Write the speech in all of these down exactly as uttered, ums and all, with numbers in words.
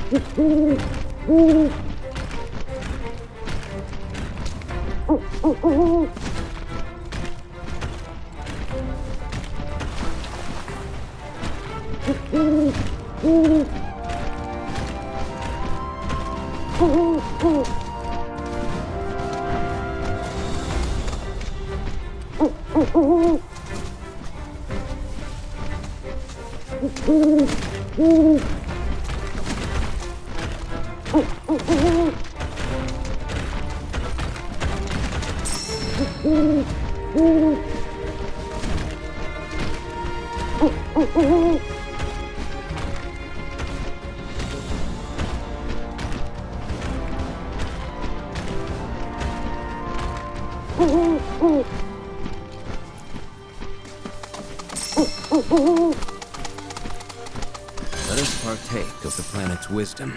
Let us partake of the planet's wisdom.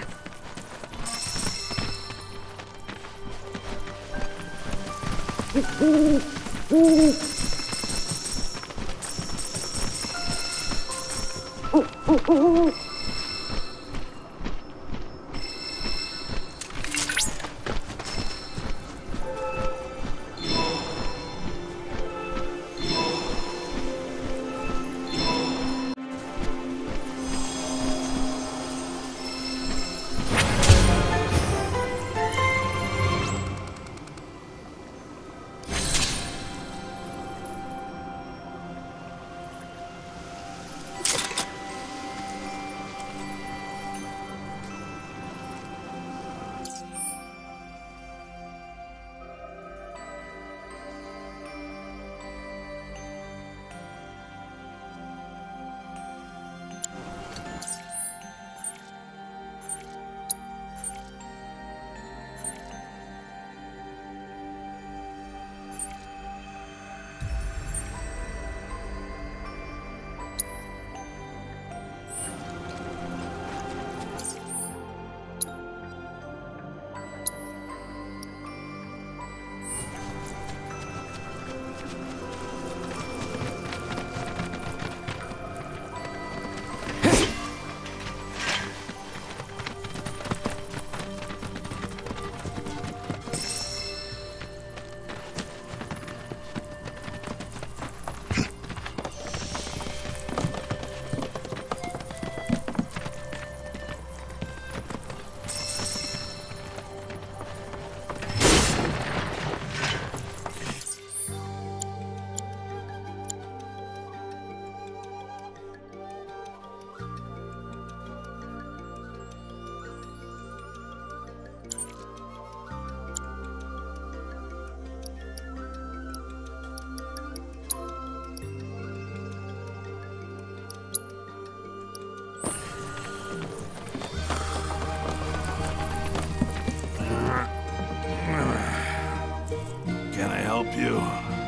You.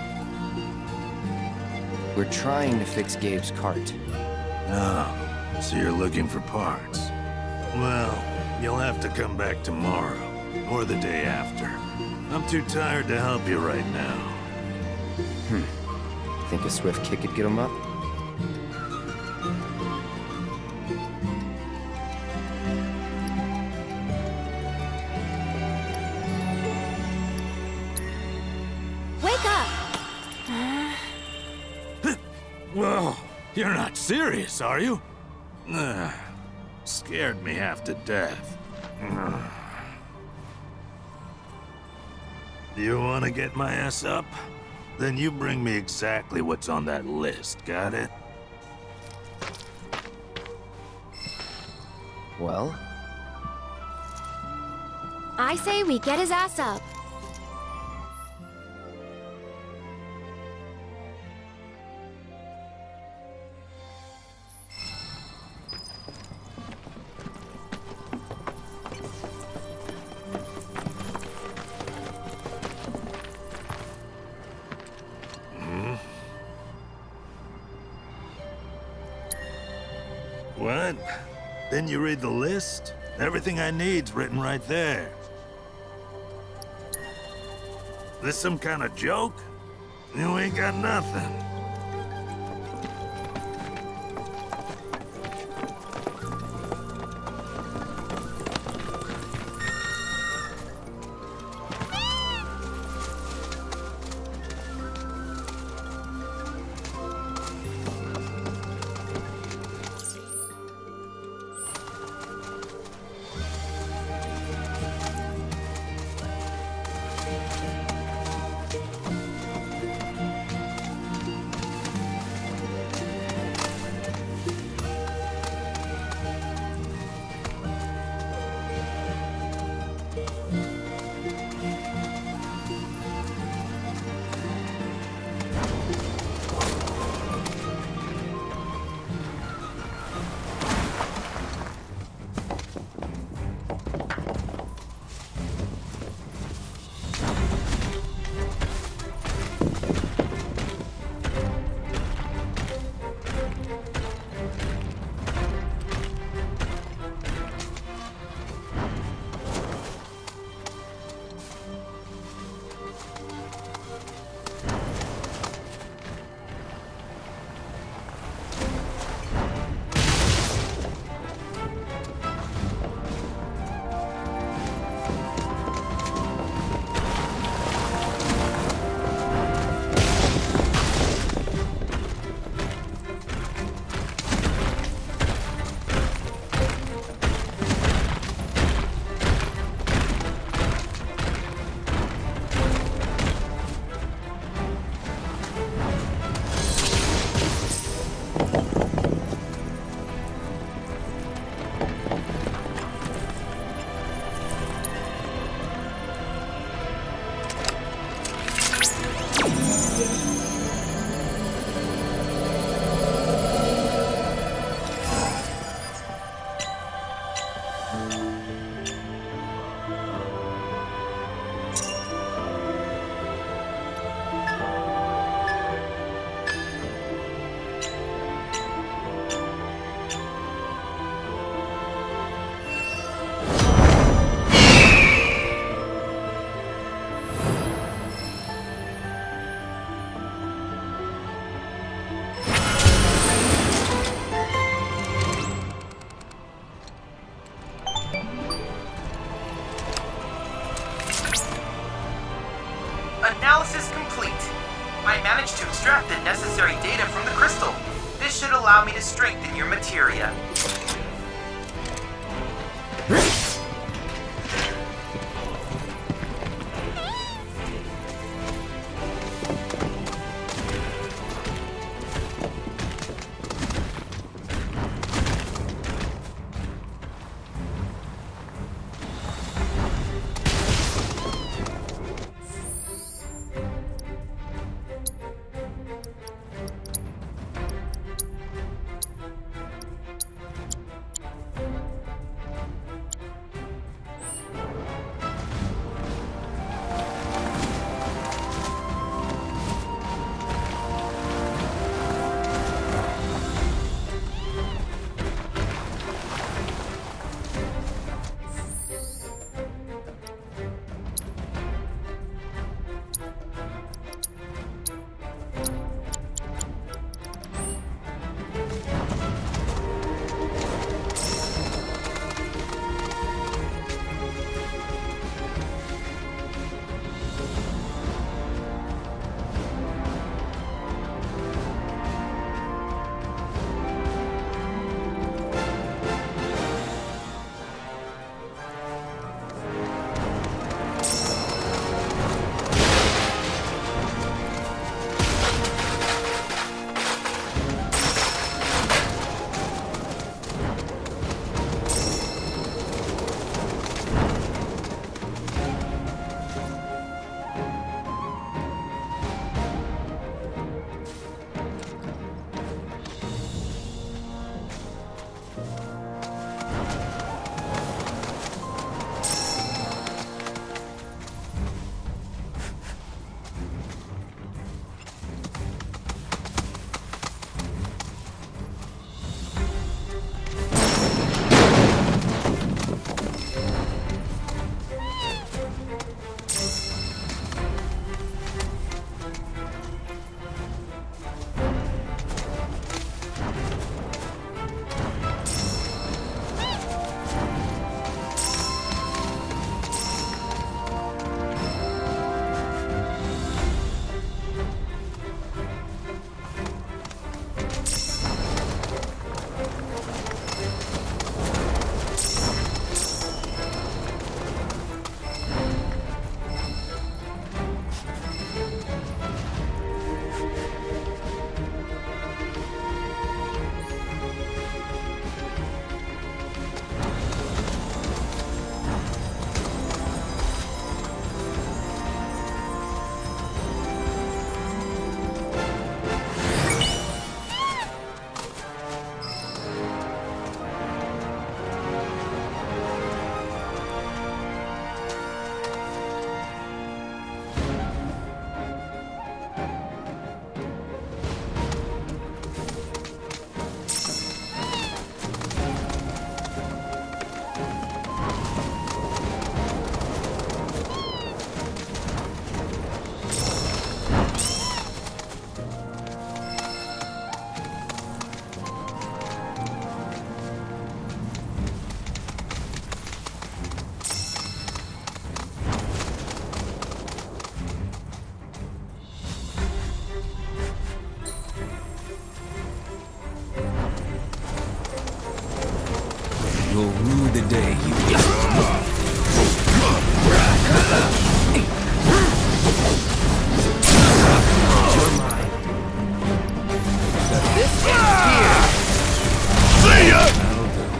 We're trying to fix Gabe's cart. Oh, so you're looking for parts. Well, you'll have to come back tomorrow, or the day after. I'm too tired to help you right now. Hmm. Think a swift kick could get him up? Whoa, you're not serious, are you? Ugh, scared me half to death. Ugh. You want to get my ass up? Then you bring me exactly what's on that list, got it? Well? I say we get his ass up. What? Then you read the list? Everything I need's written right there. This some kind of joke? You ain't got nothing. to strengthen your materia. You'll rue the day you get You're mine. So this ends here. See ya! That'll do.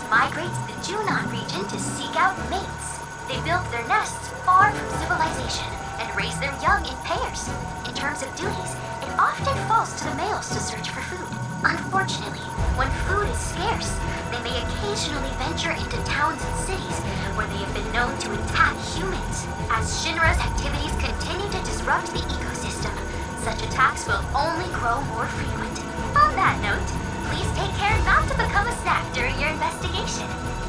migrate to the Junon region to seek out mates. They build their nests far from civilization and raise their young in pairs. In terms of duties, it often falls to the males to search for food. Unfortunately, when food is scarce, they may occasionally venture into towns and cities where they have been known to attack humans. As Shinra's activities continue to disrupt the ecosystem, such attacks will only grow more frequent. On that note, please take care not to become a snack during your investigation.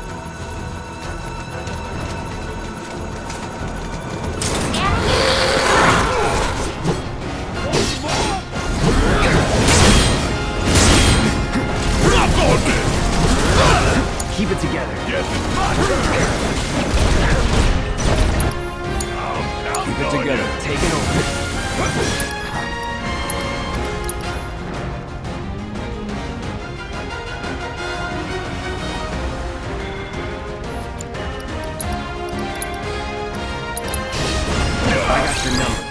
Keep it together. Yes, it's my turn. Keep it together. Take it over. I got your number.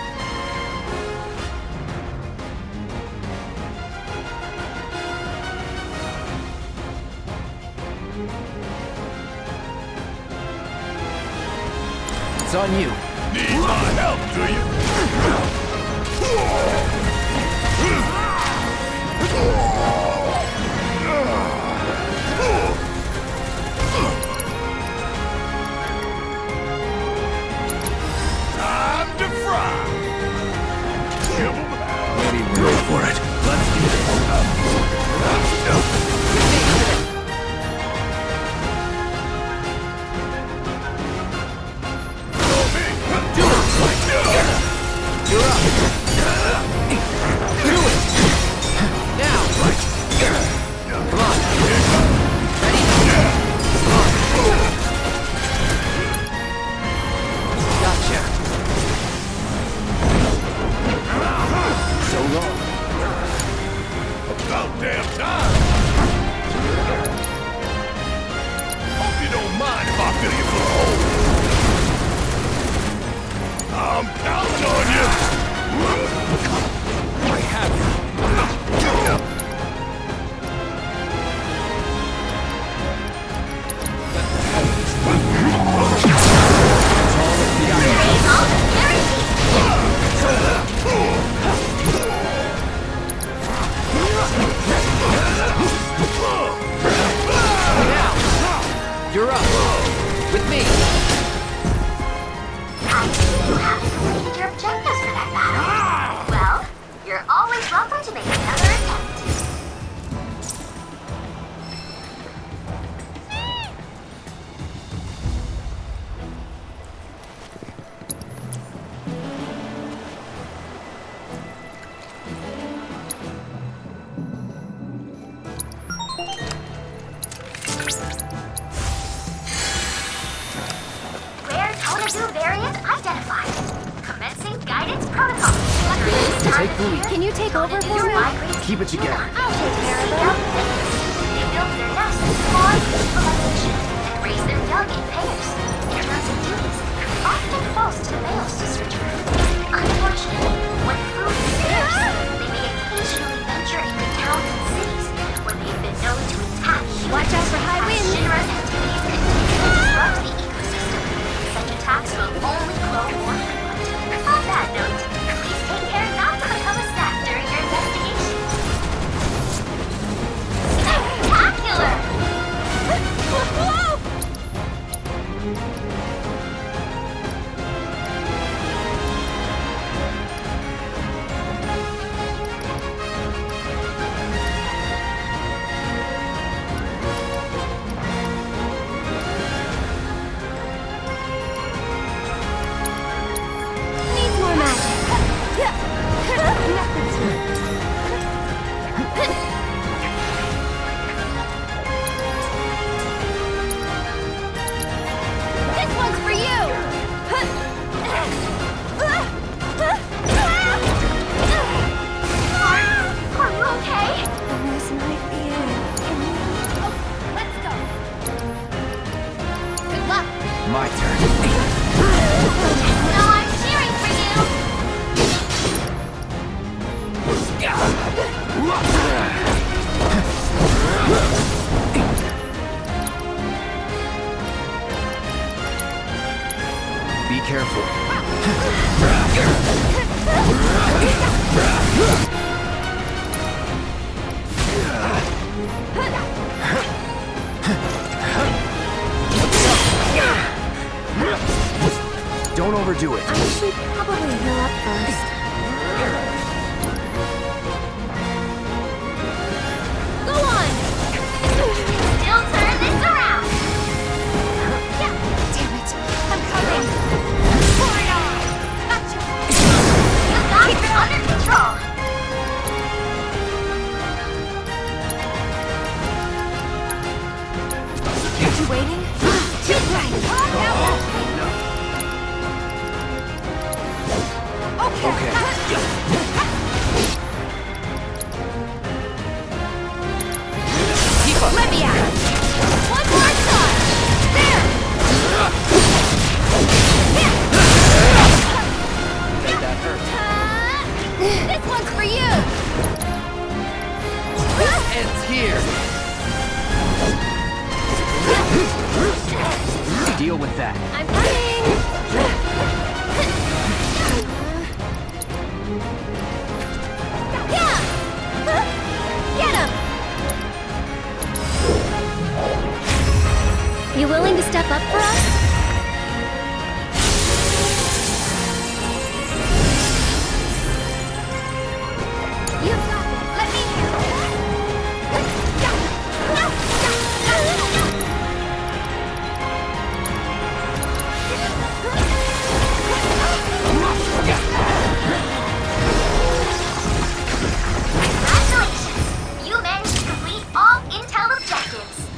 It's on you. Need my help, do you? Time to fry! Give 'em hell! Maybe we'll go for it. Let's do this. You're up. Do it. Now. Come on. Ready? Come on. Gotcha. So long. About damn time! Hope you don't mind if I fill you full of holes. I'm counting on you! I have you. Now, you're up. With me. You haven't completed your objectives for that battle. Well, you're always welcome to make another attempt. Rare Tonadu variant identified. Commencing guidance protocol. Take the lead. Can you take over for me? Keep it together. I'll take care of them. They build their nests far from civilization and raise their young in pairs. In terms of duties, it often falls to the males to search for food. Unfortunately, when food is scarce, they may occasionally venture into towns and cities where they have been known to attack humans. Watch out for high As winds. Shinra's activities continue to disrupt the ecosystem, such attacks will only grow more frequent. On that note, please take care not to become a snack during your investigation. Spectacular! Don't overdo it. I should probably heal up first. Go on! Still turn this around! Damn it! I'm coming! Pour it on! Gotcha! You got it under control! Are you waiting? Too bright! Okay. Okay. Keep up. Let me out! One more shot! There! That hurt. This one's for you! Ends here. Deal with that. I'm coming! Yeah! Get him! You willing to step up for us? You got it. Let me Congratulations! You managed to complete all intel objectives.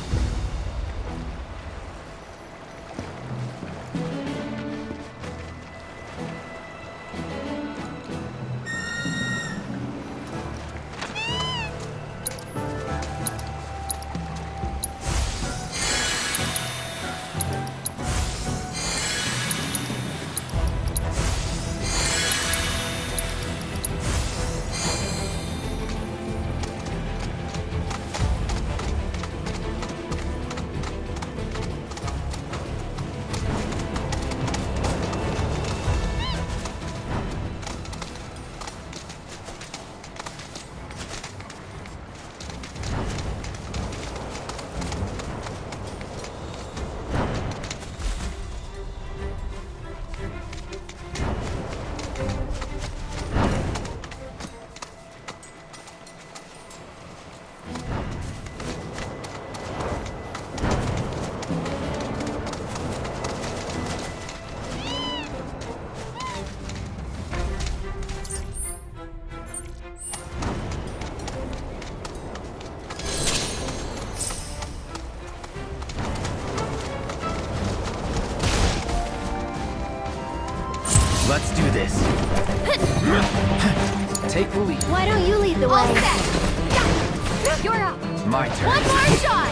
Let's do this. Take the lead. Why don't you lead the All way? set! You're up! My turn. One more shot!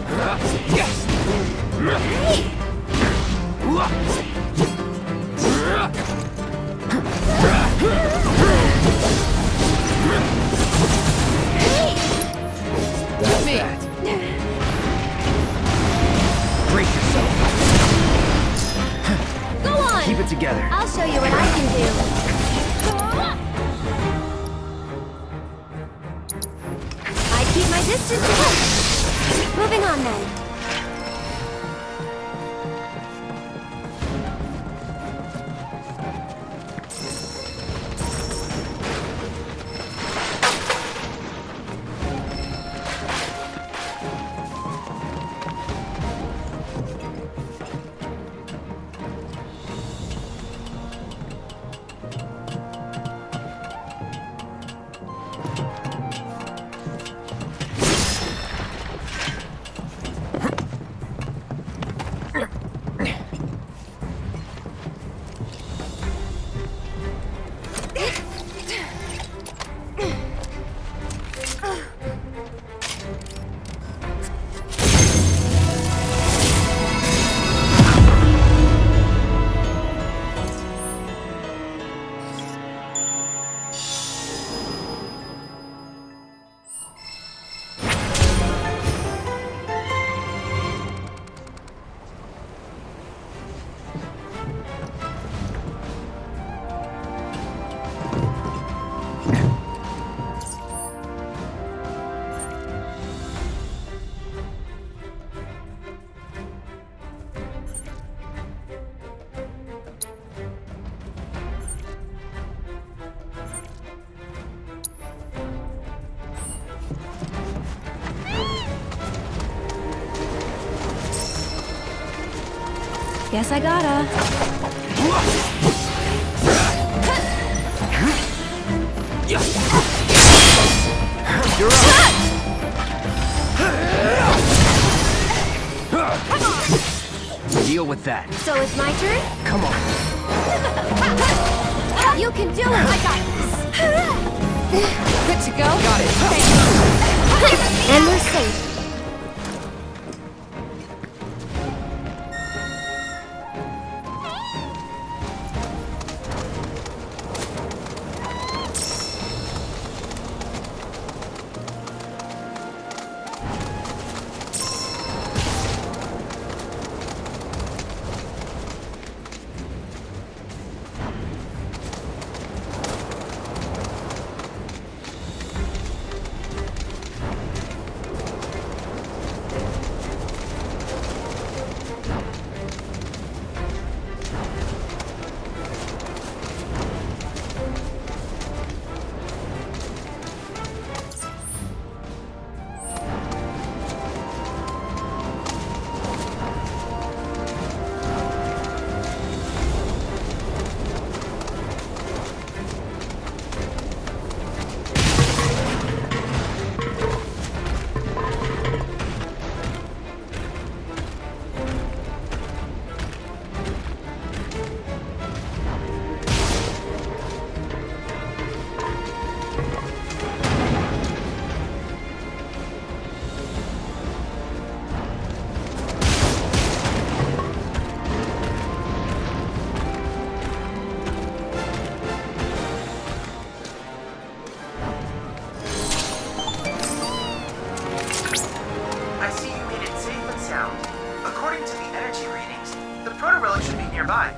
Hey! Hey! That's Me. that. Break yourself. Go on! Keep it together. I'll show you what I can do. I keep my distance. Moving on then. Guess I gotta. You're up. Deal with that. So it's my turn? Come on. You can do it! I got this! Good to go? Got it. Thanks. And we're safe. nearby.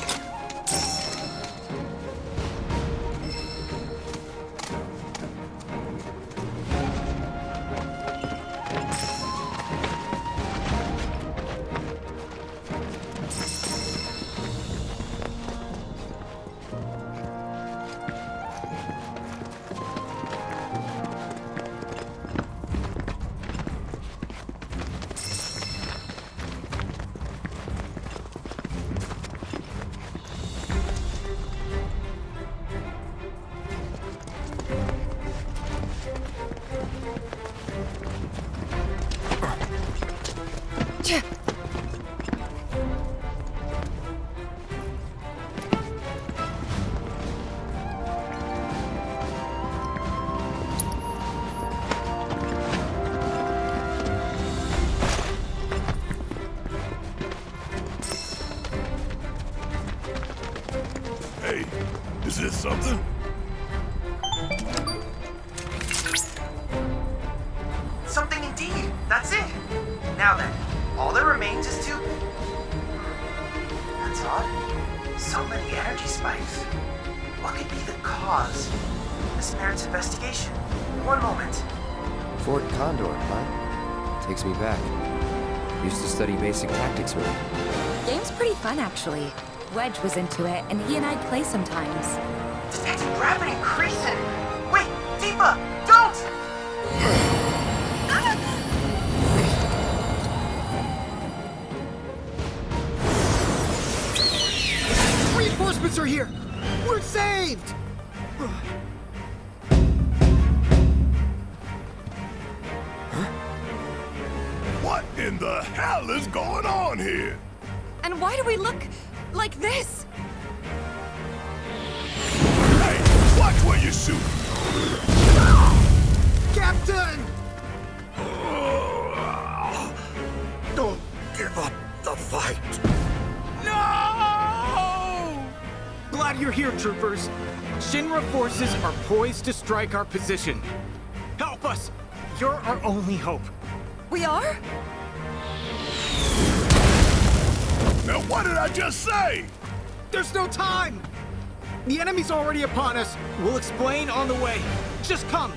Hey, is this something? Something indeed. That's it. Now then, all that remains is to... That's odd. So many energy spikes. What could be the cause? This merits investigation. One moment. Fort Condor, huh? Takes me back. Used to study basic tactics with it. Game's pretty fun, actually. Wedge was into it, and he and I'd play sometimes. Detecting gravity increasing. Wait, Tifa, don't! Reinforcements are here! We're saved! What in the hell is going on here? And why do we look like this? Hey, watch where you shoot! Captain! Don't give up the fight! No! Glad you're here, troopers. Shinra forces are poised to strike our position. Help us! You're our only hope. We are? Now what did I just say? There's no time! The enemy's already upon us. We'll explain on the way. Just come.